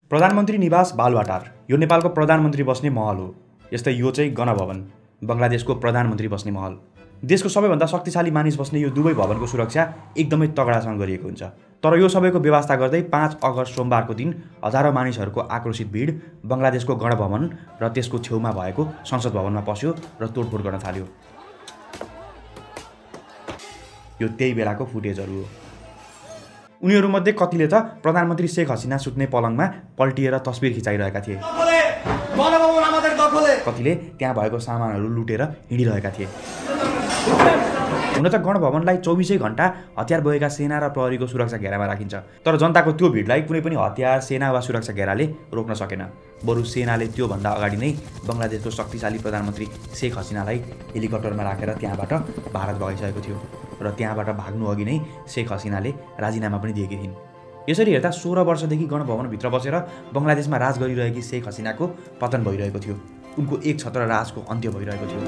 प्रधानमन्त्री निवास बालुवाटार यो नेपालको प्रधानमन्त्री बस्ने महल हो। यस्तै यो चाहिँ गणभवन बङ्गलादेशको प्रधानमन्त्री बस्ने महल। देशको सबैभन्दा शक्तिशाली मानिस बस्ने यो दुवै भवनको सुरक्षा एकदमै तगडासँग गरिएको हुन्छ। तर यो सबैको व्यवस्था गर्दै 5 अगस्त सोमबारको दिन हजारौं मानिसहरूको आक्रोशित भिड बङ्गलादेशको गणभवन र त्यसको छेउमा भएको संसद भवनमा पस्यो र तोडफोड गर्न थाल्यो। यो त्यही बेलाको फुटेजहरू हो। उनीहरूमध्ये कतिले त प्रधानमन्त्री शेख हसिना सुत्ने पलङमा पल्टिएर तस्बिर खिचाइरहेका थिए। कतिले त्यहाँ भएको सामानहरू लुटेर हिँडिरहेका थिए। हुन त गणभवनलाई 24 घण्टा हतियार बोकेका सेना र प्रहरीको सुरक्षा घेरामा राखिन्छ। तर जनताको त्यो भिडलाई कुनै पनि हतियार, सेना वा सुरक्षा घेराले रोक्न सकेन। बरु सेनाले त्योभन्दा अगाडि नै बङ्गलादेशको शक्तिशाली प्रधानमन्त्री शेख हसिनालाई हेलिकप्टरमा राखेर त्यहाँबाट भारत भगाइसकेको थियो र त्यहाँबाट भाग्नु अघि नै शेख हसिनाले राजीनामा पनि दिएकी थिइन्। यसरी हेर्दा 16 वर्षदेखि गणभवनभित्र बसेर बङ्गलादेशमा राज गरिरहेकी शेख हसिनाको पतन भइरहेको थियो। उनको एक छत्र राजको अन्त्य भइरहेको थियो।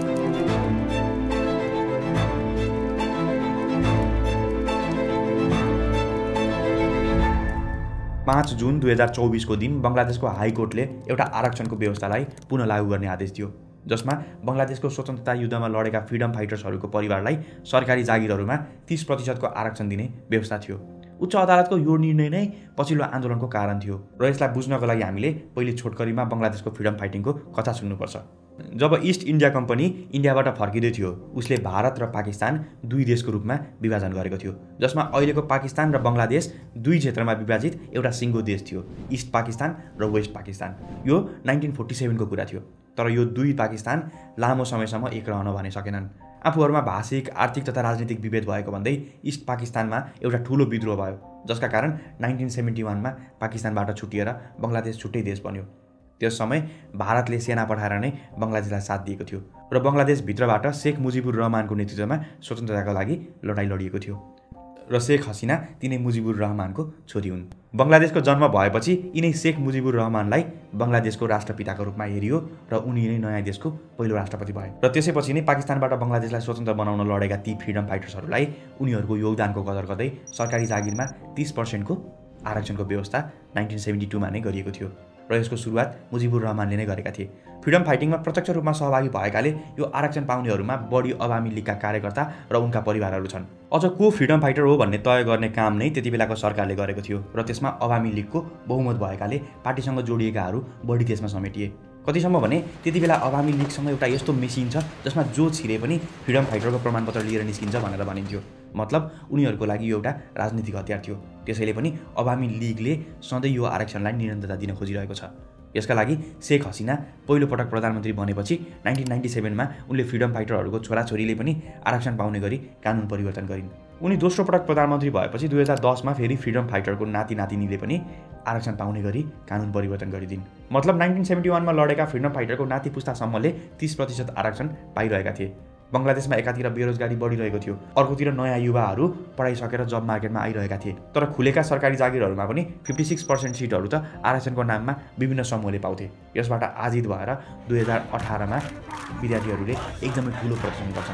5 जुन 2024 को दिन बङ्गलादेशको हाइकोर्टले एउटा आरक्षणको व्यवस्थालाई पुनः लागू गर्ने आदेश दियो, जसमा बङ्गलादेशको स्वतन्त्रता युद्धमा लडेका फ्रिडम फाइटर्सहरूको परिवारलाई सरकारी जागिरहरूमा 30% को आरक्षण दिने व्यवस्था थियो। उच्च अदालतको यो निर्णय नै पछिल्लो आन्दोलनको कारण थियो र यसलाई बुझ्नको लागि हामीले पहिले छोटकरीमा बङ्गलादेशको फ्रिडम फाइटिङको कथा सुन्नुपर्छ। जब इस्ट इन्डिया कम्पनी इन्डियाबाट फर्किँदै थियो, उसले भारत र पाकिस्तान दुई देशको रूपमा विभाजन गरेको थियो, जसमा अहिलेको पाकिस्तान र बङ्गलादेश दुई क्षेत्रमा विभाजित एउटा सिङ्गो देश थियो, इस्ट पाकिस्तान र वेस्ट पाकिस्तान। यो 1947 को कुरा थियो। तर यो दुई पाकिस्तान लामो समयसम्म एक रहन भने सकेनन्। आफूहरूमा भाषिक, आर्थिक तथा राजनीतिक विभेद भएको भन्दै इस्ट पाकिस्तानमा एउटा ठूलो विद्रोह भयो, जसका कारण 1971 मा पाकिस्तानबाट छुटिएर बङ्गलादेश छुट्टै देश बन्यो। त्यस समय भारतले सेना पठाएर नै बङ्गलादेशलाई साथ दिएको थियो र बङ्गलादेशभित्रबाट शेख मुजिबुर रहमानको नेतृत्वमा स्वतन्त्रताका लागि लडाईँ लडिएको थियो र शेख हसिना तिनै मुजिबुर रहमानको छोरी हुन्। बङ्गलादेशको जन्म भएपछि यिनै शेख मुजिबुर रहमानलाई बङ्गलादेशको राष्ट्रपिताको रूपमा हेरियो र उनी नै नयाँ देशको पहिलो राष्ट्रपति भए। र त्यसैपछि नै पाकिस्तानबाट बङ्गलादेशलाई स्वतन्त्र बनाउन लडेका ती फ्रिडम फाइटर्सहरूलाई उनीहरूको योगदानको कदर गर्दै सरकारी जागिरमा 30% को आरक्षणको व्यवस्था 1972 मा नै गरिएको थियो र यसको सुरुवात मुजिबुर रहमानले नै गरेका थिए। फ्रिडम फाइटिङमा प्रत्यक्ष रूपमा सहभागी भएकाले यो आरक्षण पाउनेहरूमा बढी अवामी लीगका कार्यकर्ता र उनका परिवारहरू छन्। अझ को फ्रिडम फाइटर हो भन्ने तय गर्ने काम नै त्यति बेलाको सरकारले गरेको थियो र त्यसमा अवामी लीगको बहुमत भएकाले पार्टीसँग जोडिएकाहरू बढी त्यसमा समेटिए। कतिसम्म भने त्यति बेला अवामी लीगसँग एउटा यस्तो मेसिन छ जसमा जो छिरे पनि फ्रिडम फाइटरको प्रमाणपत्र लिएर निस्किन्छ भनेर भनिन्थ्यो। मतलब उनीहरूको लागि यो एउटा राजनीतिक हतियार थियो। त्यसैले पनि अवामी लीगले सधैँ यो आरक्षणलाई निरन्तरता दिन खोजिरहेको छ। यसका लागि शेख हसिना पहिलो पटक प्रधानमन्त्री बनेपछि 1997 मा उनले फ्रिडम फाइटरहरूको छोराछोरीले पनि आरक्षण पाउने गरी कानुन परिवर्तन गरिन्। उनी दोस्रो पटक प्रधानमन्त्री भएपछि 2010 मा फेरि फ्रिडम फाइटरको नाति नातिनीले पनि आरक्षण पाउने गरी कानुन परिवर्तन गरिदिन्। मतलब 1971 मा लडेका फ्रिडम फाइटरको नाति पुस्तासम्मले 30% आरक्षण पाइरहेका थिए। बङ्गलादेशमा एकातिर बेरोजगारी बढिरहेको थियो, अर्कोतिर नयाँ युवाहरू पढाइ सकेर जब मार्केटमा आइरहेका थिए। तर खुलेका सरकारी जागिरहरूमा पनि 56% सिटहरू त आरक्षणको नाममा विभिन्न समूहले पाउँथे। यसबाट आजित भएर 2018 मा विद्यार्थीहरूले एकदमै ठूलो प्रदर्शन गर्छन्,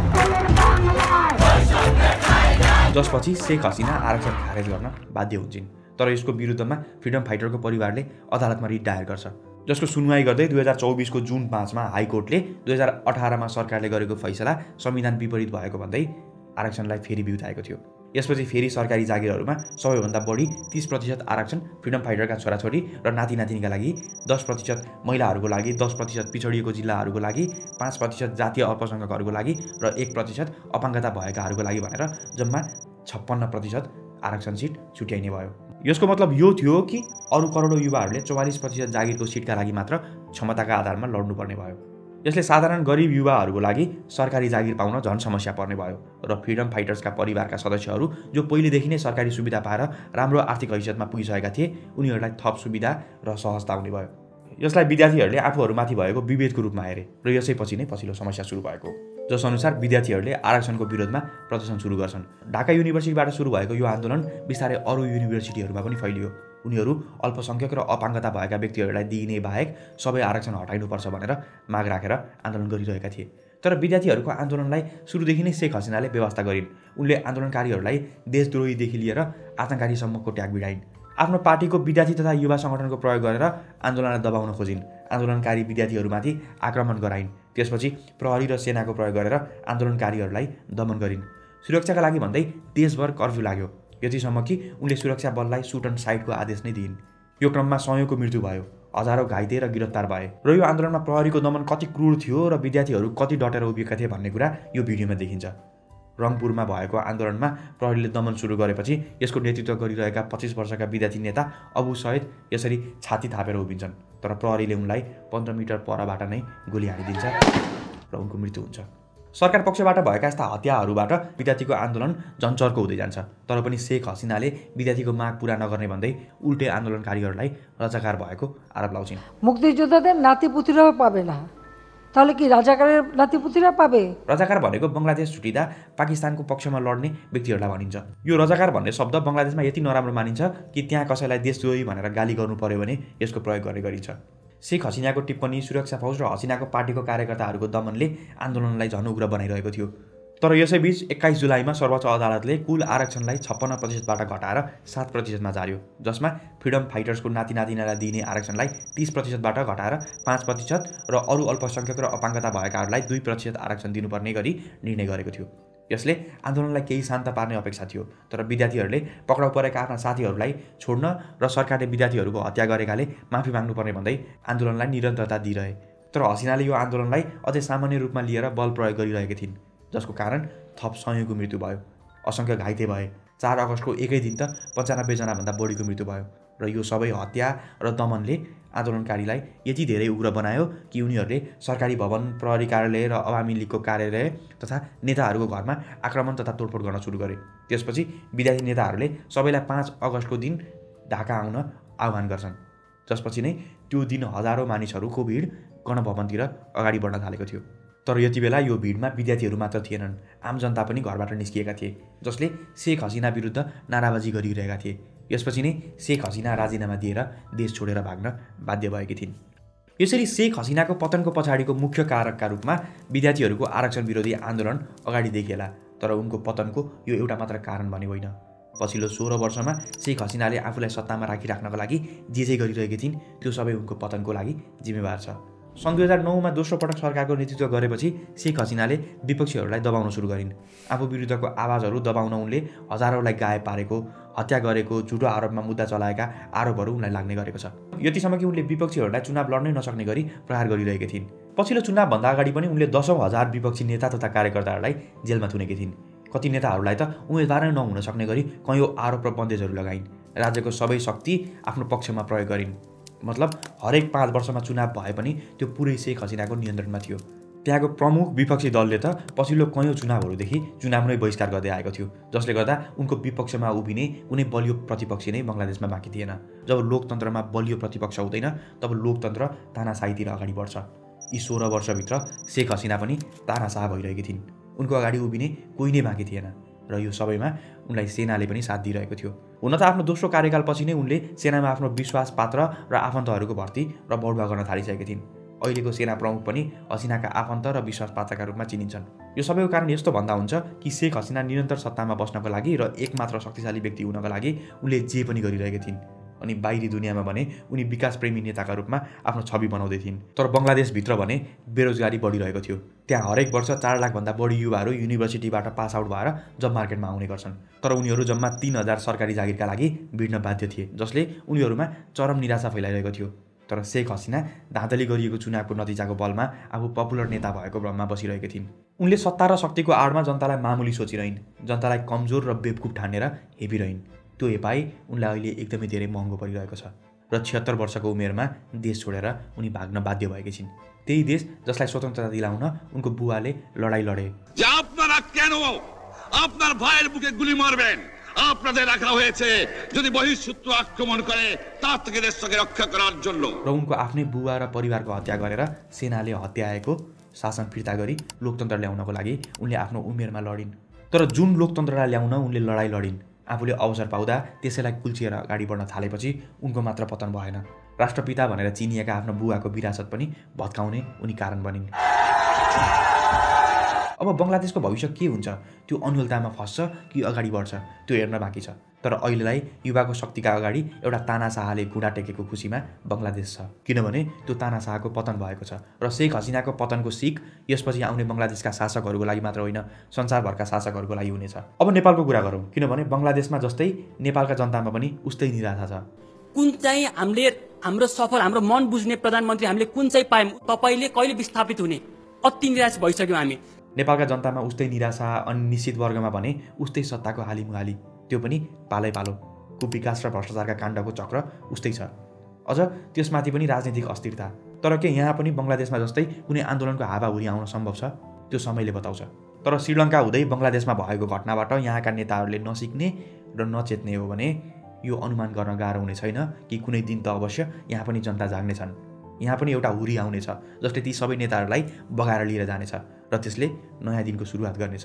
जसपछि शेख हसिना आरक्षण खारेज गर्न बाध्य हुन्छन्। तर यसको विरुद्धमा फ्रिडम फाइटरको परिवारले अदालतमा रिट दायर गर्छ, जसको सुनवाई गर्दै 2024 को जुन 5 मा हाइकोर्टले 2018 मा सरकारले गरेको फैसला संविधान विपरीत भएको भन्दै आरक्षणलाई फेरि बिउताएको थियो। यसपछि फेरि सरकारी जागिरहरूमा सबैभन्दा बढी 30% आरक्षण फ्रिडम फाइटरका छोराछोरी र नाति नातिनीका लागि, 10% महिलाहरूको लागि, 10% पिछडिएको जिल्लाहरूको लागि, 5% जातीय अल्पसङ्ख्यकहरूको लागि र 1% अपाङ्गता भएकाहरूको लागि भनेर जम्मा 56% आरक्षण सिट छुट्याइने भयो। यसको मतलब यो थियो कि अरू करोडौं युवाहरूले 44% जागिरको सिटका लागि मात्र क्षमताका आधारमा लड्नुपर्ने भयो। यसले साधारण गरिब युवाहरूको लागि सरकारी जागिर पाउन झन् समस्या पर्ने भयो र फ्रिडम फाइटर्सका परिवारका सदस्यहरू जो पहिलेदेखि नै सरकारी सुविधा पाएर राम्रो आर्थिक हैसियतमा पुगिसकेका थिए, उनीहरूलाई थप सुविधा र सहजता आउने भयो। यसलाई विद्यार्थीहरूले आफूहरूमाथि भएको विभेदको रूपमा हेरे र यसैपछि नै पछिल्लो समस्या सुरु भएको, जस अनुसार विद्यार्थीहरूले आरक्षणको विरोधमा प्रदर्शन सुरु गर्छन्। ढाका युनिभर्सिटीबाट सुरु भएको यो आन्दोलन बिस्तारै अरू युनिभर्सिटीहरूमा पनि फैलियो। उनीहरू अल्पसङ्ख्यक र अपाङ्गता भएका व्यक्तिहरूलाई दिइने बाहेक सबै आरक्षण हटाइनुपर्छ भनेर माग राखेर आन्दोलन गरिरहेका थिए। तर विद्यार्थीहरूको आन्दोलनलाई सुरुदेखि नै शेख हसिनाले व्यवस्था गरिन्। उनले आन्दोलनकारीहरूलाई देशद्रोहीदेखि लिएर आतङ्ककारीसम्मको ट्याग भिडाइन्। आफ्नो पार्टीको विद्यार्थी तथा युवा सङ्गठनको प्रयोग गरेर आन्दोलनलाई दबाउन खोजिन्। आन्दोलनकारी विद्यार्थीहरूमाथि आक्रमण गराइन्। त्यसपछि प्रहरी र सेनाको प्रयोग गरेर आन्दोलनकारीहरूलाई दमन गरिन्। सुरक्षाका लागि भन्दै देशभर कर्फ्यू लाग्यो, यतिसम्म कि उनले सुरक्षा बललाई सुट एन्ड साइडको आदेश नै दिइन्। यो क्रममा सयौंको मृत्यु भयो, हजारौं घाइते र गिरफ्तार भए। र यो आन्दोलनमा प्रहरीको दमन कति क्रूर थियो र विद्यार्थीहरू कति डटेर उभिएका थिए भन्ने कुरा यो भिडियोमा देखिन्छ। रङपुरमा भएको आन्दोलनमा प्रहरीले दमन सुरु गरेपछि यसको नेतृत्व गरिरहेका 25 वर्षका विद्यार्थी नेता अबु सैद यसरी छाती थापेर उभिन्छन्, तर प्रहरीले उनलाई 15 मिटर परबाट नै गोली हानिदिन्छ र उनको मृत्यु हुन्छ। सरकार पक्षबाट भएका यस्ता हत्याहरूबाट विद्यार्थीको आन्दोलन झन्चर्को हुँदै जान्छ। तर पनि शेख हसिनाले विद्यार्थीको माग पूरा नगर्ने भन्दै उल्टे आन्दोलनकारीहरूलाई रजाकार भएको आरोप लाउँछिन्। মুক্তিযোদ্ধাদের নাতিপুতিরাও পাবে না, তাহলে কি রাজাকারের নাতিপুতিরা পাবে? रजाकार भनेको बङ्गलादेश छुटिँदा पाकिस्तानको पक्षमा लड्ने व्यक्तिहरूलाई भनिन्छ। यो रजाकार भन्ने शब्द बङ्गलादेशमा यति नराम्रो मानिन्छ कि त्यहाँ कसैलाई देशद्रोही भनेर गाली गर्नु पर्यो भने यसको प्रयोग गर्ने गरिन्छ। शेख हसिनाको टिप्पणी सुरक्षा फौज र हसिनाको पार्टीको कार्यकर्ताहरूको दमनले आन्दोलनलाई झन् उग्र बनाइरहेको थियो। तर यसैबीच 21 जुलाईमा सर्वोच्च अदालतले कुल आरक्षणलाई 56% घटाएर 7% झार्यो, जसमा फ्रिडम फाइटर्सको नाति नातिनालाई दिइने आरक्षणलाई 30% घटाएर 5% र अरू अल्पसङ्ख्यक र अपाङ्गता भएकाहरूलाई 2% आरक्षण दिनुपर्ने गरी निर्णय गरेको थियो। यसले आन्दोलनलाई केही शान्त पार्ने अपेक्षा थियो, तर विद्यार्थीहरूले पक्राउ परेका आफ्ना साथीहरूलाई छोड्न र सरकारले विद्यार्थीहरूको हत्या गरेकाले माफी माग्नुपर्ने भन्दै आन्दोलनलाई निरन्तरता दिइरहे। तर हसिनाले यो आन्दोलनलाई अझै सामान्य रूपमा लिएर बल प्रयोग गरिरहेकी थिइन्, जसको कारण थप सयौंको मृत्यु भयो, असङ्ख्य घाइते भए। 4 अगस्तको एकै दिन त 95 जनाभन्दा बढीको मृत्यु भयो र यो सबै हत्या र दमनले आन्दोलनकारीलाई यति धेरै उग्र बनायो कि उनीहरूले सरकारी भवन, प्रहरी कार्यालय र अवामी लीगको कार्यालय तथा नेताहरूको घरमा आक्रमण तथा तोडफोड गर्न सुरु गरे। त्यसपछि विद्यार्थी नेताहरूले सबैलाई 5 अगस्तको दिन ढाका आउन आह्वान गर्छन्, जसपछि नै त्यो दिन हजारौं मानिसहरूको भिड गणभवनतिर अगाडि बढ्न थालेको थियो। तर यति बेला यो भिडमा विद्यार्थीहरू मात्र थिएनन्, आम जनता पनि घरबाट निस्किएका थिए, जसले शेख हसिना विरुद्ध नाराबाजी गरिरहेका थिए। यसपछि नै शेख हसिना राजीनामा दिएर देश छोडेर भाग्न बाध्य भएकी थिइन्। यसरी शेख हसिनाको पतनको पछाडिको मुख्य कारकका रूपमा विद्यार्थीहरूको आरक्षण विरोधी आन्दोलन अगाडि देखिएला, तर उनको पतनको यो एउटा मात्र कारण भने होइन। पछिल्लो 16 वर्षमा शेख हसिनाले आफूलाई सत्तामा राखिराख्नको लागि जे गरिरहेकी थिइन् त्यो सबै उनको पतनको लागि जिम्मेवार छ। सन् 2009 मा दोस्रो पटक सरकारको नेतृत्व गरेपछि शेख हसिनाले विपक्षीहरूलाई दबाउन सुरु गरिन्। आफू विरुद्धको आवाजहरू दबाउन उनले हजारौंलाई गायब पारेको, हत्या गरेको, झुटो आरोपमा मुद्दा चलाएका आरोपहरू उनलाई लाग्ने गरेको छ। यतिसम्म कि उनले विपक्षीहरूलाई चुनाव लड्नै नसक्ने गरी प्रहार गरिरहेकी थिइन्। पछिल्लो चुनावभन्दा अगाडि पनि उनले 10औं हजार विपक्षी नेता तथा कार्यकर्ताहरूलाई जेलमा थुनेकी थिइन्। कति नेताहरूलाई त उम्मेदवारै नहुन सक्ने गरी कयौं आरोप र बन्देजहरू लगाइन्। राज्यको सबै शक्ति आफ्नो पक्षमा प्रयोग गरिन्। मतलब हरेक 5 वर्षमा चुनाव भए पनि त्यो पुरै शेख हसिनाको नियन्त्रणमा थियो। त्यहाँको प्रमुख विपक्षी दलले त पछिल्लो कयौं चुनावहरूदेखि चुनाव नै बहिष्कार गर्दै आएको थियो, जसले गर्दा उनको विपक्षमा उभिने कुनै बलियो प्रतिपक्षी नै बङ्गलादेशमा बाँकी थिएन। जब लोकतन्त्रमा बलियो प्रतिपक्ष हुँदैन तब लोकतन्त्र तानाशाहीतिर अगाडि बढ्छ। यी 16 वर्षभित्र शेख हसिना पनि तानाशाह भइरहेकी थिइन्। उनको अगाडि उभिने कोही नै बाँकी थिएन र यो सबैमा उनलाई सेनाले पनि साथ दिइरहेको थियो। हुन त आफ्नो दोस्रो कार्यकालपछि नै उनले सेनामा आफ्नो विश्वास पात्र र आफन्तहरूको भर्ती र बढुवा गर्न थालिसकेकी थिइन्। अहिलेको सेना प्रमुख पनि हसिनाका आफन्त र विश्वास पात्रका रूपमा चिनिन्छन्। यो सबैको कारण यस्तो भन्दा हुन्छ कि शेख हसिना निरन्तर सत्तामा बस्नको लागि र एकमात्र शक्तिशाली व्यक्ति हुनको लागि उनले जे पनि गरिरहेकी थिइन्। अनि बाहिरी दुनियाँमा भने उनी विकासप्रेमी नेताका रूपमा आफ्नो छवि बनाउँदै थिइन्। तर बङ्गलादेशभित्र भने बेरोजगारी बढिरहेको थियो। त्यहाँ हरेक वर्ष 4 लाखभन्दा बढी युवाहरू युनिभर्सिटीबाट पास आउट भएर जब मार्केटमा आउने गर्छन्। तर उनीहरू जम्मा 3000 सरकारी जागिरका लागि भिड्न बाध्य थिए, जसले उनीहरूमा चरम निराशा फैलाइरहेको थियो। तर शेख हसिना धाँधली गरिएको चुनावको नतिजाको बलमा आफू पपुलर नेता भएको भ्रममा बसिरहेकी थिइन्। उनले सत्ता र शक्तिको आडमा जनतालाई मामुली सोचिरहन्, जनतालाई कमजोर र बेवकुफ ठानेर हेपिरहन्। त्यो हेपाई उनलाई अहिले एकदमै धेरै महँगो परिरहेको छ र 76 वर्षको उमेरमा देश छोडेर उनी भाग्न बाध्य भएकी छिन्। त्यही देश जसलाई स्वतन्त्रता दिलाउन उनको बुवाले लडाई लडे। আপনারা কেন আপনার ভাইয়ের বুকে গুলি মারবেন? আপনাদের রাখা হয়েছে যদি বহিঃশত্রু আক্রমণ করে তার থেকে দেশকে রক্ষা করার জন্য। र उनको आफ्नै बुवा र परिवारको हत्या गरेर सेनाले हत्याएको शासन फिर्ता गरी लोकतन्त्र ल्याउनको लागि उनले आफ्नो उमेरमा लडिन्। तर जुन लोकतन्त्रलाई ल्याउन उनले लडाई लडिन्, आफूले अवसर पाउँदा त्यसैलाई कुल्चिएर अगाडि बढ्न थालेपछि उनको मात्र पतन भएन। राष्ट्रपिता भनेर चिनिएका आफ्नो बुवाको विरासत पनि भत्काउने उनी कारण बनिन्। अब बङ्गलादेशको भविष्य के हुन्छ, त्यो अन्यलतामा फस्छ कि अगाडि बढ्छ, त्यो हेर्न बाँकी छ। तर अहिलेलाई युवाको शक्तिका अगाडि एउटा तानाशाहले घुँडा टेकेको खुसीमा बङ्गलादेश छ, किनभने त्यो तानाशाहको पतन भएको छ र शेख हसिनाको पतनको सिक यसपछि आउने बङ्गलादेशका शासकहरूको लागि मात्र होइन, संसारभरका शासकहरूको लागि हुनेछ। अब नेपालको कुरा गरौँ, किनभने बङ्गलादेशमा जस्तै नेपालका जनतामा पनि उस्तै निराशा छ। कुन चाहिँ हामीले हाम्रो सफल हाम्रो मन बुझ्ने प्रधानमन्त्री हामीले कुन चाहिँ पायौँ, तपाईँले कहिले विस्थापित हुने, अति निराश भइसक्यौँ हामी। नेपालका जनतामा उस्तै निराशा, अनि निश्चित वर्गमा भने उस्तै सत्ताको हालिमुहाली, त्यो पनि पालै पालो, कुविकास र भ्रष्टाचारका काण्डको चक्र उस्तै छ। अझ त्यसमाथि पनि राजनीतिक अस्थिरता। तर के यहाँ पनि बङ्गलादेशमा जस्तै कुनै आन्दोलनको हावाहुरी आउन सम्भव छ? त्यो समयले बताउँछ। तर श्रीलङ्का हुँदै बङ्गलादेशमा भएको घटनाबाट यहाँका नेताहरूले नसिक्ने र नचेत्ने हो भने यो अनुमान गर्न गाह्रो हुने छैन कि कुनै दिन त अवश्य यहाँ पनि जनता जाग्नेछन्। यहाँ पनि एउटा हुरी आउनेछ जसले ती सबै नेताहरूलाई बगाएर लिएर जानेछ र त्यसले नयाँ दिनको सुरुवात गर्नेछ।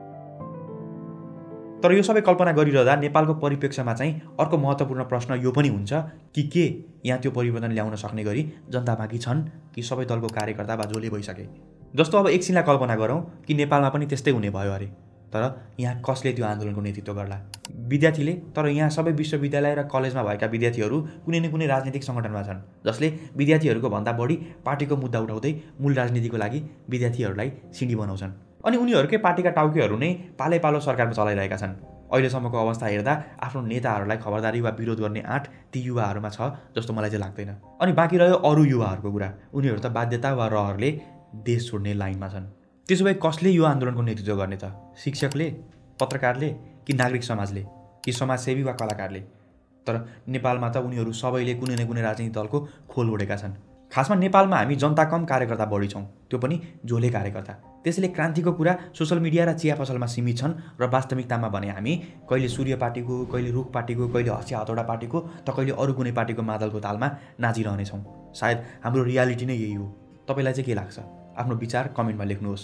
तर यो सबै कल्पना गरिरहँदा नेपालको परिप्रेक्ष्यमा चाहिँ अर्को महत्त्वपूर्ण प्रश्न यो पनि हुन्छ कि के यहाँ त्यो परिवर्तन ल्याउन सक्ने गरी जनता बाँकी छन् कि सबै दलको कार्यकर्ता वा झोले भइसके। जस्तो अब एकछिनलाई कल्पना गरौँ कि नेपालमा पनि त्यस्तै हुने भयो अरे, तर यहाँ कसले त्यो आन्दोलनको नेतृत्व गर्ला? विद्यार्थीले। तर यहाँ सबै विश्वविद्यालय र कलेजमा भएका विद्यार्थीहरू कुनै न कुनै राजनीतिक सङ्गठनमा छन् जसले विद्यार्थीहरूको भन्दा बढी पार्टीको मुद्दा उठाउँदै मूल राजनीतिको लागि विद्यार्थीहरूलाई सिडी बनाउँछन्। अनि उनीहरूकै पार्टीका टाउकेहरू नै पालै पालो सरकारमा चलाइरहेका छन्। अहिलेसम्मको अवस्था हेर्दा आफ्नो नेताहरूलाई खबरदारी वा विरोध गर्ने आँट ती युवाहरूमा छ जस्तो मलाई चाहिँ लाग्दैन। अनि बाँकी रह्यो अरू युवाहरूको कुरा, उनीहरू त बाध्यता वा रहरले देश छोड्ने लाइनमा छन्। त्यसो भए कसले यो आन्दोलनको नेतृत्व गर्ने त? शिक्षकले, पत्रकारले, कि नागरिक समाजले, कि समाजसेवी वा कलाकारले? तर नेपालमा त उनीहरू सबैले कुनै न कुनै राजनीतिक दलको खोल ओढेका छन्। खासमा नेपालमा हामी जनता कम कार्यकर्ता बढी छौँ, त्यो पनि झोले कार्यकर्ता। त्यसैले क्रान्तिको कुरा सोसल मिडिया र चिया पसलमा सीमित छन् र वास्तविकतामा भने हामी कहिले सूर्य पार्टीको, कहिले रुख पार्टीको, कहिले हँसिया हतौडा पार्टीको, त कहिले अरू कुनै पार्टीको मादलको तालमा नाचिरहनेछौँ। सायद हाम्रो रियालिटी नै यही हो। तपाईँलाई चाहिँ के लाग्छ? आफ्नो विचार कमेन्टमा लेख्नुहोस्।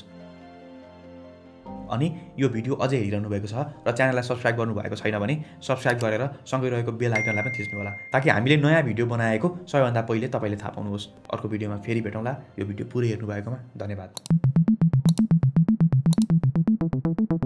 अनि यो भिडियो अझै हेरिरहनु भएको छ र च्यानललाई सब्सक्राइब गर्नुभएको छैन भने सब्सक्राइब गरेर सँगै रहेको बेल आइकनलाई पनि थिच्नु होला, ताकि हामीले नयाँ भिडियो बनाएको सबैभन्दा पहिले तपाईँले थाहा पाउनुहोस्। अर्को भिडियोमा फेरि भेटौँला। यो भिडियो पुरै हेर्नुभएकोमा धन्यवाद।